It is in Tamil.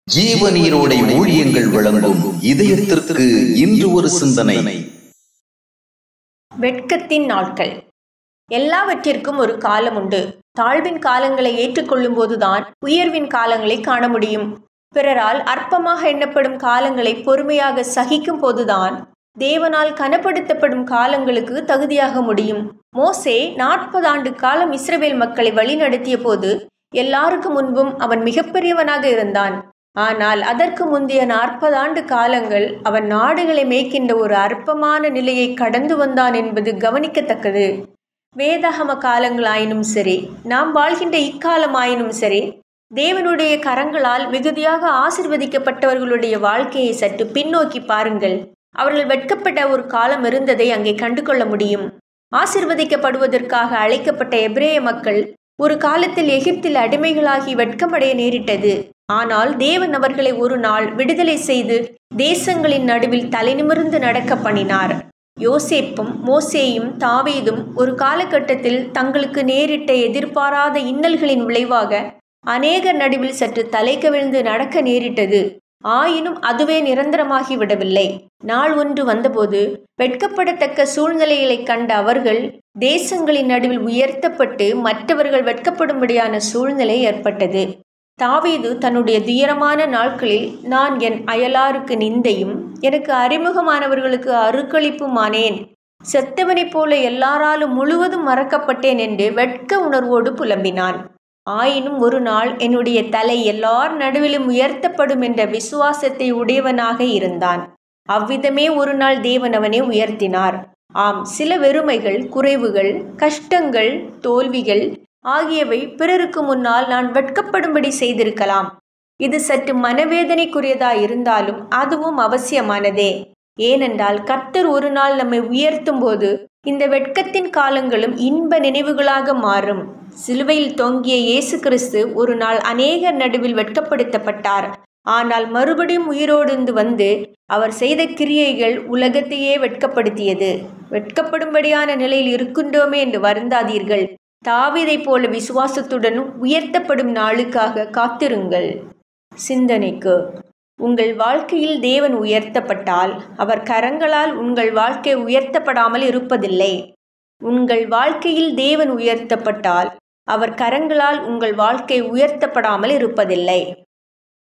ஜீவநீரோடை ஊழியங்கள் வழங்கும் இதயத்திற்கு இன்று ஒரு சிந்தனை. வெட்கத்தின் நாட்கள். எல்லாவற்றிற்கும் ஒரு காலம் உண்டு. தாழ்வின் காலங்களை ஏற்றுக்கொள்ளும் போதுதான் உயர்வின் காலங்களை காண முடியும். பிறரால் அற்பமாக எண்ணப்படும் காலங்களை பொறுமையாக சகிக்கும் போதுதான் தேவனால் கனப்படுத்தப்படும் காலங்களுக்கு தகுதியாக முடியும். மோசே 40 ஆண்டு காலம் இஸ்ரவேல் மக்களை வழிநடத்திய போது எல்லாருக்கும் முன்பும் அவன் மிகப்பெரியவனாக இருந்தான். ஆனால் அதற்கு முந்தைய 40 ஆண்டு காலங்கள் அவன் நாடுகளை மேய்க்கின்ற ஒரு அற்பமான நிலையை கடந்து வந்தான் என்பது கவனிக்கத்தக்கது. வேதாகம காலங்களாயினும் சரி, நாம் வாழ்கின்ற இக்காலமாயினும் சரி, தேவனுடைய கரங்களால் மிகுதியாக ஆசீர்வதிக்கப்பட்டவர்களுடைய வாழ்க்கையை சற்று பின்னோக்கி பாருங்கள். அவர்கள் வெட்கப்பட்ட ஒரு காலம் இருந்ததை அங்கே கண்டுகொள்ள முடியும். ஆசீர்வதிக்கப்படுவதற்காக அழைக்கப்பட்ட எபிரேய மக்கள் ஒரு காலத்தில் எகிப்தில் அடிமைகளாகி வெட்கமடைய நேரிட்டது. ஆனால் தேவன் அவர்களை ஒரு நாள் விடுதலை செய்து தேசங்களின் நடுவில் தலைநிமிர்ந்து நடக்க பண்ணினார். யோசேப்பும் மோசேயும் தாவீதும் ஒரு காலகட்டத்தில் தங்களுக்கு நேரிட்ட எதிர்பாராத இன்னல்களின் விளைவாக அநேகர் நடுவில் சற்று தலை கவிழ்ந்து நடக்க நேரிட்டது. ஆயினும் அதுவே நிரந்தரமாகி விடவில்லை. நாள் ஒன்று வந்தபோது வெட்கப்படத்தக்க சூழ்நிலைகளை கண்ட அவர்கள் தேசங்களின் நடுவில் உயர்த்தப்பட்டு மற்றவர்கள் வெட்கப்படும்படியான சூழ்நிலை ஏற்பட்டது. தாவீது தன்னுடைய துயரமான நாட்களில், நான் என் அயலாருக்கு நிந்தையும் எனக்கு அறிமுகமானவர்களுக்கு அருக்களிப்புமானேன், செத்தவனைப் போல எல்லாராலும் முழுவதும் மறக்கப்பட்டேன் என்று வெட்க உணர்வோடு புலம்பினான். ஆயினும் ஒரு நாள் என்னுடைய தலை எல்லார் நடுவிலும் உயர்த்தப்படும் என்ற விசுவாசத்தை உடையவனாக இருந்தான். அவ்விதமே ஒரு நாள் தேவன் அவனை உயர்த்தினார். ஆம், சில வெறுமைகள், குறைவுகள், கஷ்டங்கள், தோல்விகள் ஆகியவை பிறருக்கு முன்னால் நான் வெட்கப்படும்படி செய்திருக்கலாம். இது சற்று மனவேதனைக்குரியதா இருந்தாலும் அதுவும் அவசியமானதே. ஏனென்றால் கர்த்தர் ஒரு நாள் நம்மை உயர்த்தும் போது இந்த வெட்கத்தின் காலங்களும் இன்ப நினைவுகளாக மாறும். சிலுவையில் தொங்கிய இயேசு கிறிஸ்து ஒரு நாள் அநேகர் நடுவில் வெட்கப்படுத்தப்பட்டார். ஆனால் மறுபடியும் உயிரோடு வந்து அவர் செய்த கிரியைகள் உலகத்தையே வெட்கப்படுத்தியது. வெட்கப்படும்படியான நிலையில் இருக்கின்றோமே என்று வருந்தாதீர்கள். தாவீதைப் போல விசுவாசத்துடன் உயர்த்தப்படும் நாளுக்காக காத்திருங்கள். சிந்தனைக்கு. உங்கள் வாழ்க்கையில் தேவன் உயர்த்தப்பட்டால் அவர் கரங்களால் உங்கள் வாழ்க்கை உயர்த்தப்படாமல் இருப்பதில்லை. உங்கள் வாழ்க்கையில் தேவன் உயர்த்தப்பட்டால் அவர் கரங்களால் உங்கள் வாழ்க்கை உயர்த்தப்படாமல் இருப்பதில்லை.